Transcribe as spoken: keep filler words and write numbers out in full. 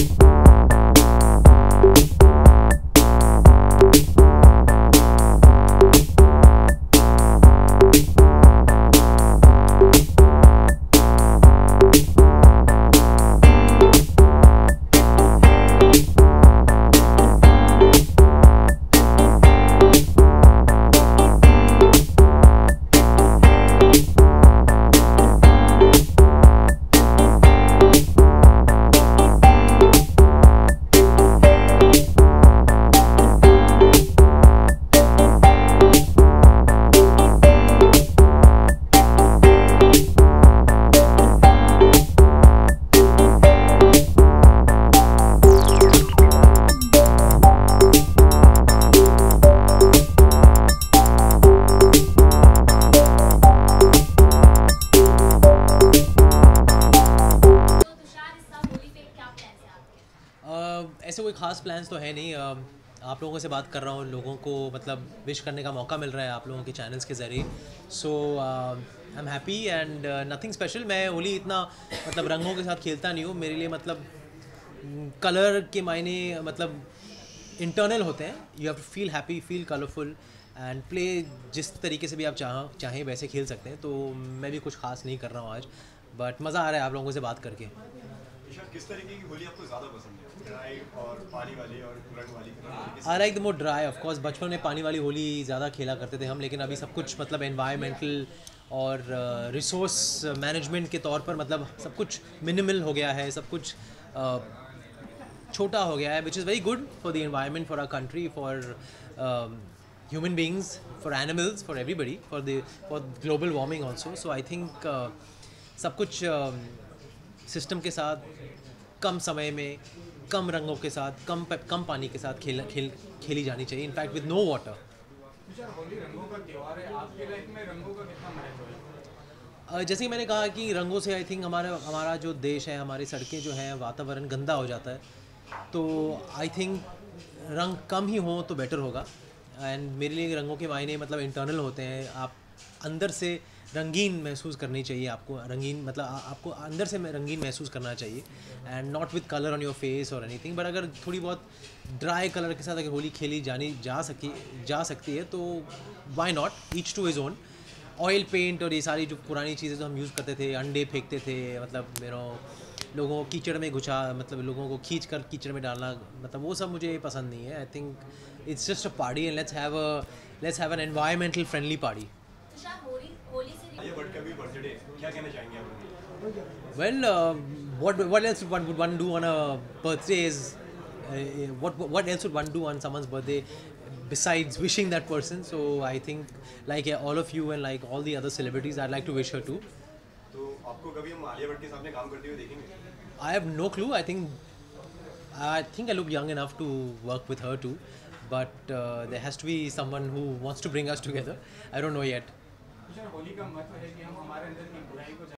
ऐसे कोई ख़ास प्लान्स तो है नहीं। आप लोगों से बात कर रहा हूँ, लोगों को मतलब विश करने का मौका मिल रहा है आप लोगों के चैनल्स के ज़रिए। So I am happy and nothing special. मैं होली इतना मतलब रंगों के साथ खेलता नहीं हूँ। मेरे लिए मतलब कलर के मायने मतलब इंटरनल होते हैं। You have to feel happy, feel colourful and play. जिस तरीके से भी आप चाह चाहें वैसे खेल सकते हैं। तो मैं भी कुछ ख़ास नहीं कर रहा हूँ आज, बट मज़ा आ रहा है आप लोगों से बात करके। किस तरीके की होली आपको ज़्यादा पसंद है, ड्राई और पानी वाली और रंग वाली? I like the more dry. Of course बचपन में पानी वाली होली ज़्यादा खेला करते थे हम, लेकिन अभी सब कुछ मतलब एनवायरमेंटल और रिसोर्स uh, मैनेजमेंट के तौर पर मतलब सब कुछ मिनिमल हो गया है, सब कुछ uh, छोटा हो गया है, which is very good for the environment, for our country, for human beings, for animals, for everybody, for the for global warming also. So I think सब कुछ सिस्टम uh, के साथ कम समय में कम रंगों के साथ कम कम पानी के साथ खेल खेल खेली जानी चाहिए, in fact with no water. Holi रंगों का त्योहार है, आपकी लाइफ में रंगों का कितना महत्व है? जैसे कि मैंने कहा कि रंगों से आई थिंक हमारा हमारा जो देश है, हमारी सड़कें जो हैं, वातावरण गंदा हो जाता है। तो आई थिंक रंग कम ही हो तो बेटर होगा। एंड मेरे लिए रंगों के मायने मतलब इंटरनल होते हैं। आप अंदर से रंगीन महसूस करनी चाहिए आपको। रंगीन मतलब आ, आपको अंदर से रंगीन महसूस करना चाहिए and not with colour on your face और एनीथिंग। बट अगर थोड़ी बहुत ड्राई कलर के साथ अगर होली खेली जानी जा सकी जा सकती है तो why not, each to his own. Oil paint और ये सारी जो पुरानी चीज़ें जो हम यूज़ करते थे, अंडे फेंकते थे, मतलब यू नो लोगों को कीचड़ में घुसा मतलब लोगों को खींच कर कीचड़ में डालना, मतलब वो सब मुझे पसंद नहीं है। I think it's just a party and let's have a let's have an environmental friendly party. क्या कहना चाहेंगे आप? Well, uh, what what else would one would one do on a birthday is uh, what what else would one do on someone's birthday besides wishing that person? So I think like yeah, all of you and like all the other celebrities, I'd like to wish her too. तो आपको कभी हम आलिया भट्ट के सामने काम करते हुए देखेंगे? I have no clue. I think I think I look young enough to work with her too, but uh, there has to be someone who wants to bring us together. I don't know yet. Holi का महत्व है कि हम हमारे अंदर की बुराई को